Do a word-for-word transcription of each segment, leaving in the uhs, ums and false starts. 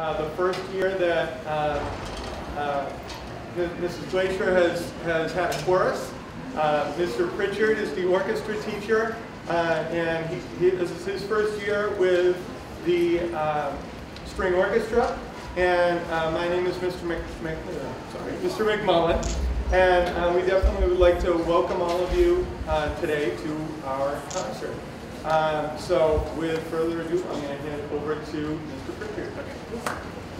uh, the first year that uh, uh, Missus Glacier has, has had a chorus. Uh, Mister Pritchard is the orchestra teacher, uh, and he, he, this is his first year with the uh, string orchestra. And uh, my name is Mister Mc, Mc, uh, sorry, Mister McMullen, and uh, we definitely would like to welcome all of you uh, today to our concert. Uh, so, with further ado, I'm going to hand it over to Mister Pritchard. Okay.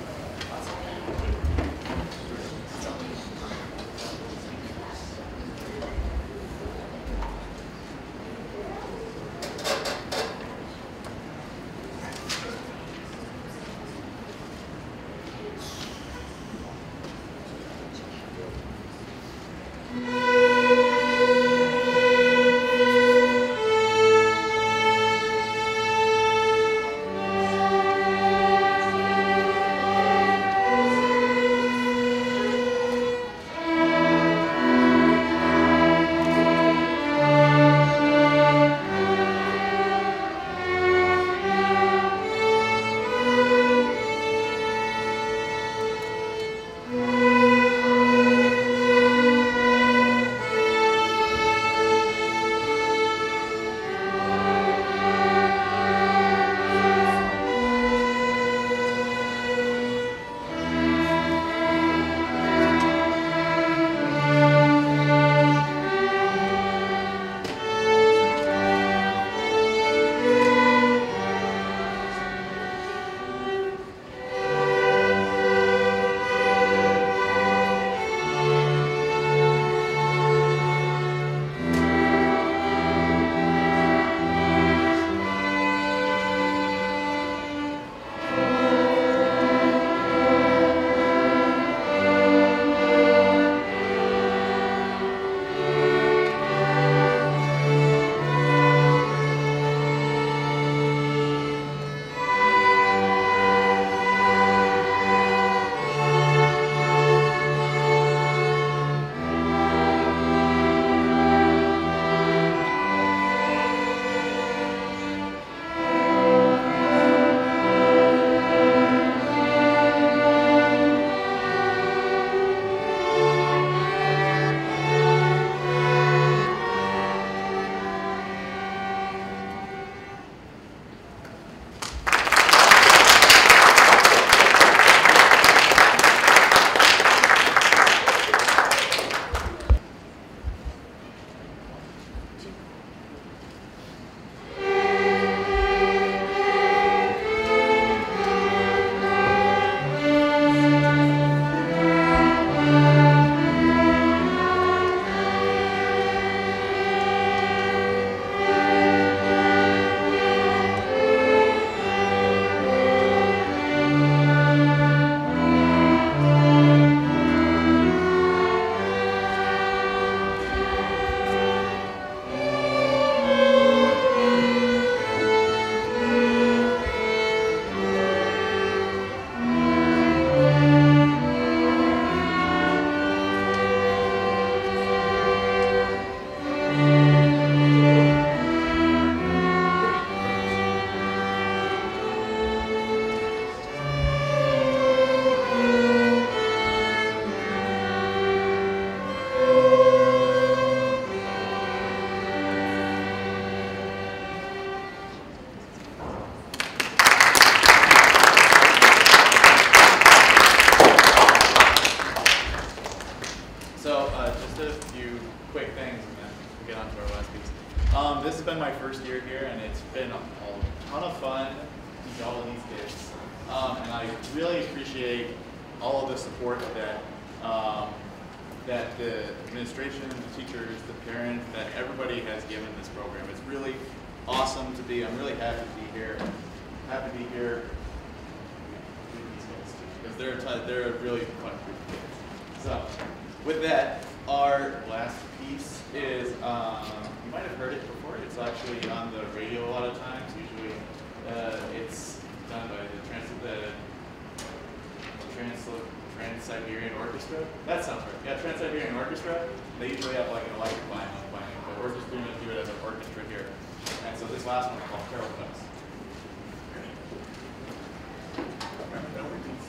Trans-Siberian Orchestra. That sounds right. Yeah, Trans-Siberian Orchestra. They usually have like an electric violin playing, but we're just going to do it as an orchestra here. And so this last one is called Carol Cuts.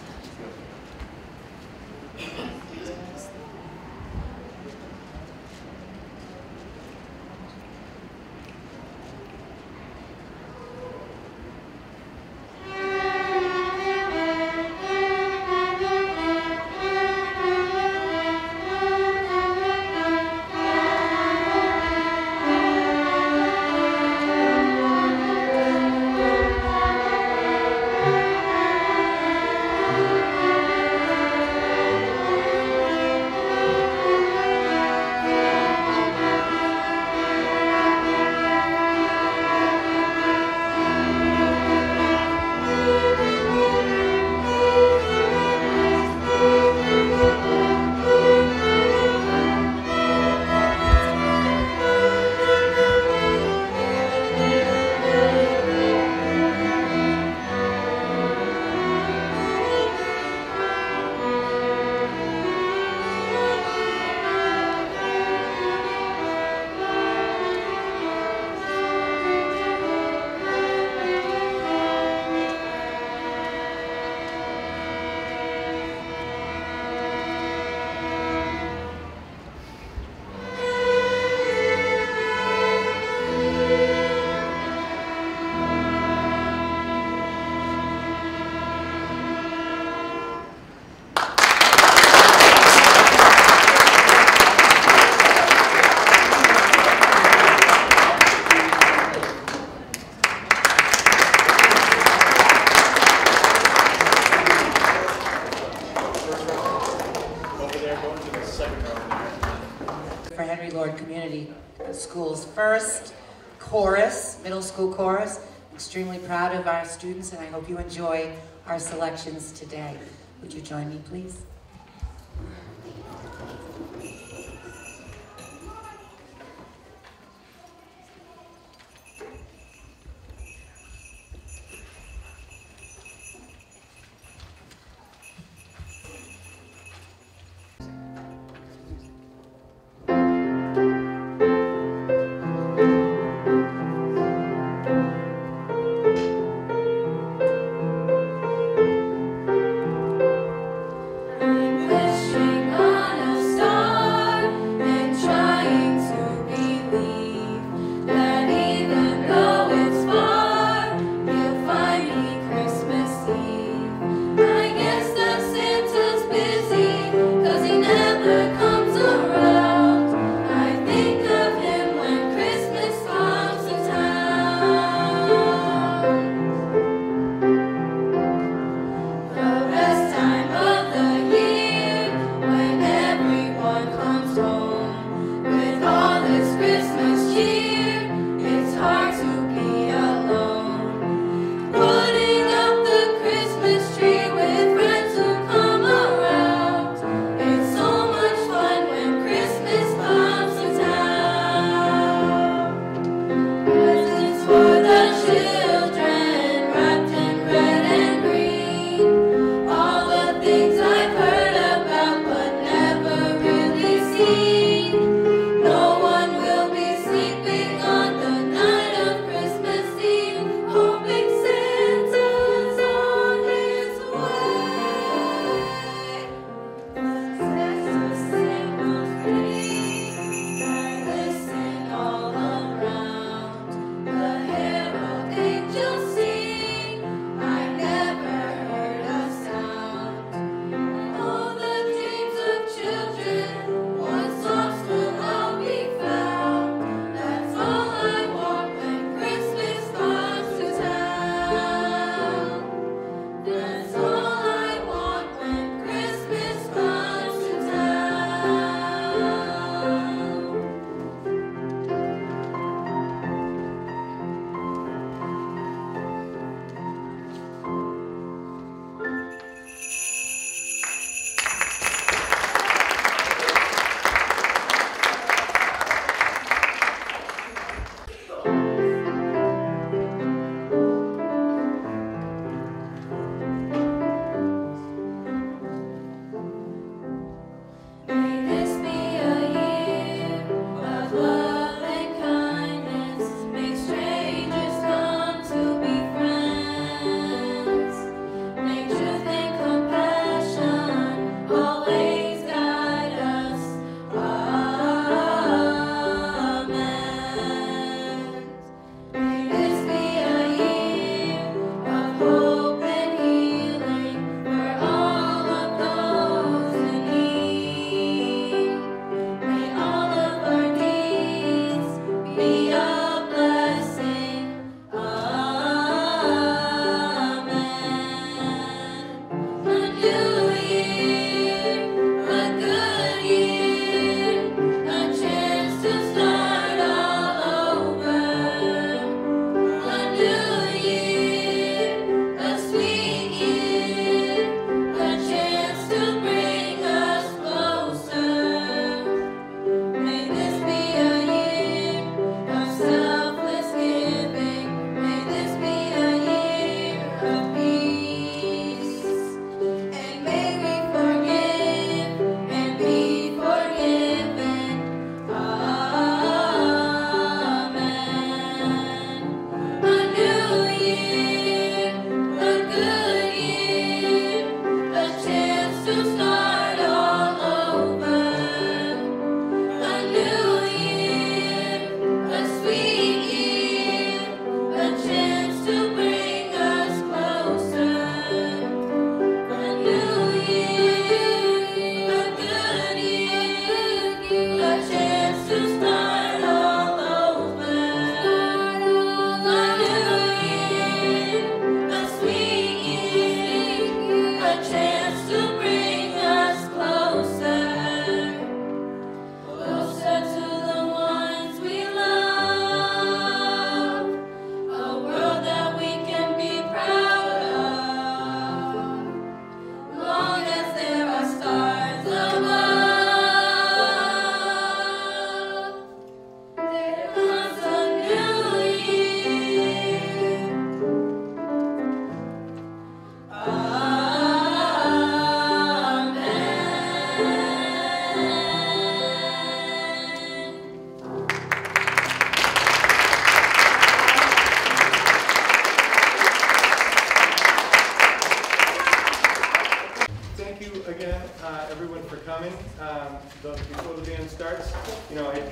Gaylord Community Schools. First, chorus, middle school chorus. Extremely proud of our students, and I hope you enjoy our selections today. Would you join me, please?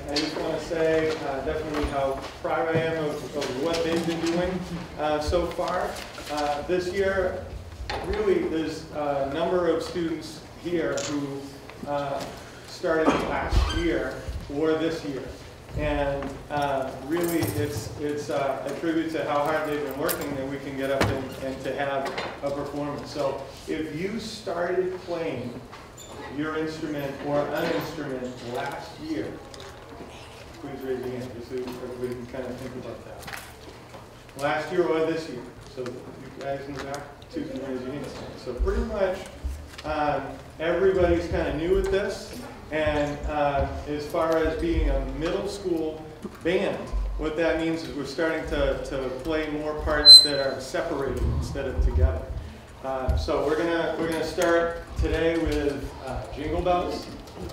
I just want to say uh, definitely how proud I am of, of what they've been doing uh, so far. Uh, this year, really, there's a number of students here who uh, started last year or this year. And uh, really, it's, it's uh, a tribute to how hard they've been working that we can get up and, and to have a performance. So if you started playing your instrument or an instrument last year, please raise your hand just so everybody can kind of think about that. Last year or this year. So you guys in the back, two can raise your hands. So pretty much um, everybody's kind of new at this. And uh, as far as being a middle school band, what that means is we're starting to, to play more parts that are separated instead of together. Uh, so we're gonna we're gonna start today with uh, Jingle Bells.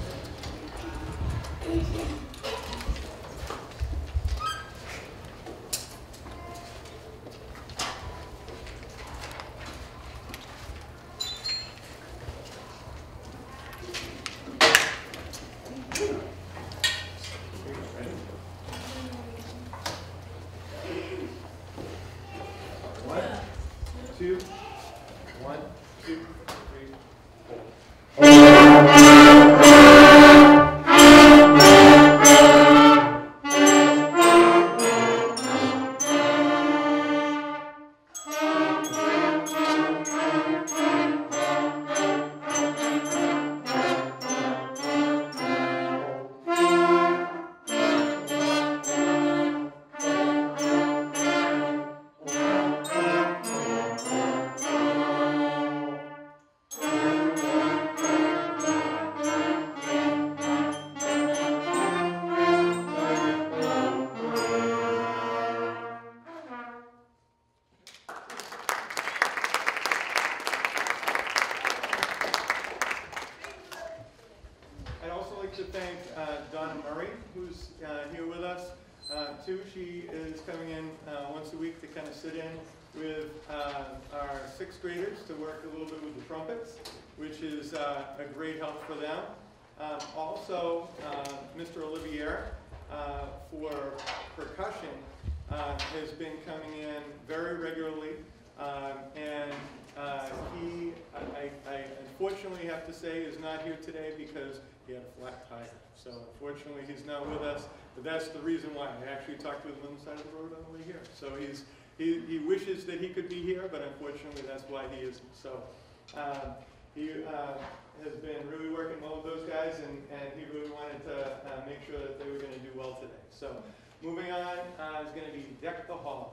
To thank uh, Donna Murray, who's uh, here with us, uh, too. She is coming in uh, once a week to kind of sit in with uh, our sixth graders to work a little bit with the trumpets, which is uh, a great help for them. Um, also, uh, Mister Olivier uh, for percussion uh, has been coming in very regularly, um, and uh, he, I, I unfortunately have to say, is not here today because he had a flat tire. So unfortunately he's not with us, but that's the reason why. I actually talked with him on the side of the road on the way here. So he's, he, he wishes that he could be here, but unfortunately that's why he isn't. So um, he uh, has been really working well with those guys, and, and he really wanted to uh, make sure that they were going to do well today. So moving on uh, is going to be Deck the Hall.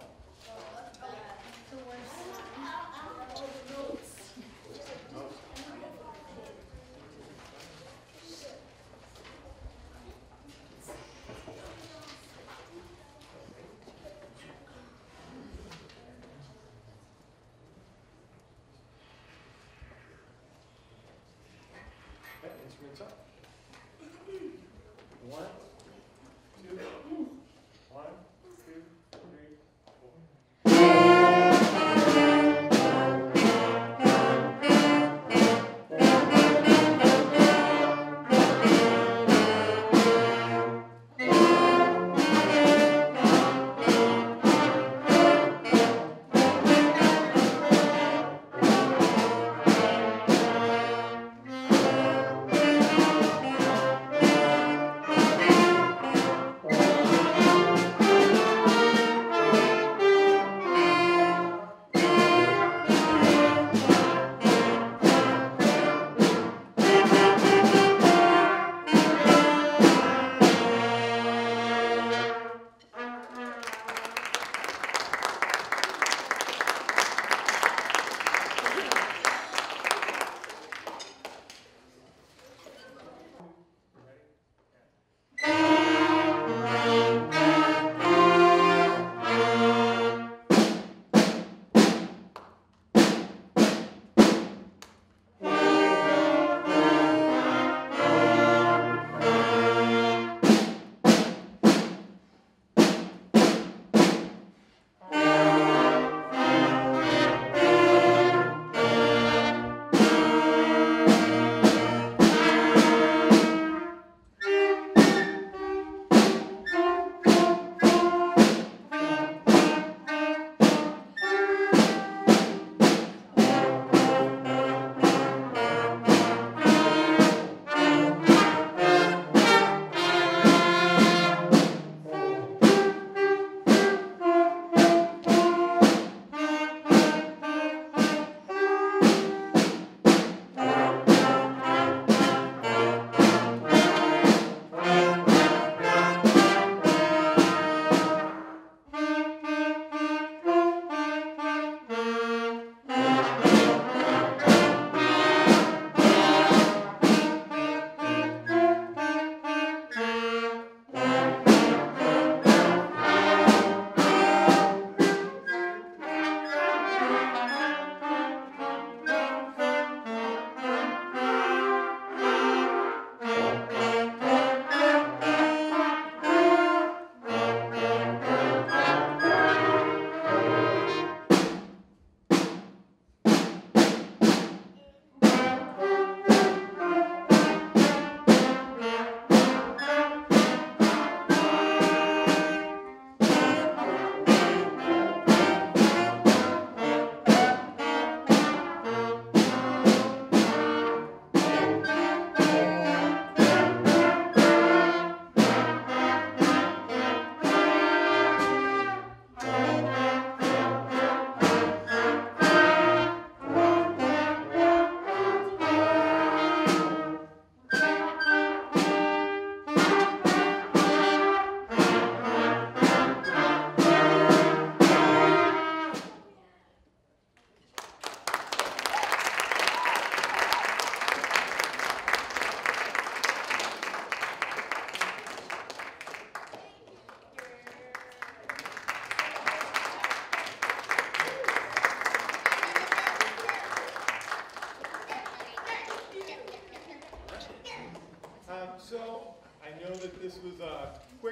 Instruments up. One, two, one, two, three, four.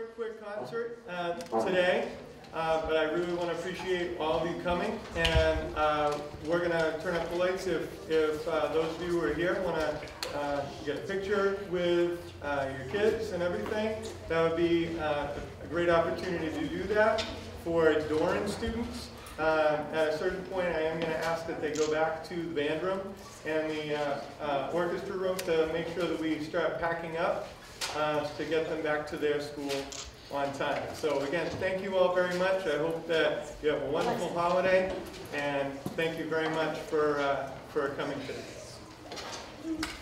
short, quick concert uh, today, uh, but I really want to appreciate all of you coming. And uh, we're going to turn up the lights if, if uh, those of you who are here want to uh, get a picture with uh, your kids and everything. That would be uh, a great opportunity to do that. For Doran students, uh, at a certain point, I am going to ask that they go back to the band room and the uh, uh, orchestra room to make sure that we start packing up uh, to get them back to their school on time. So again, thank you all very much. I hope that you have a wonderful holiday, and thank you very much for, uh, for coming today.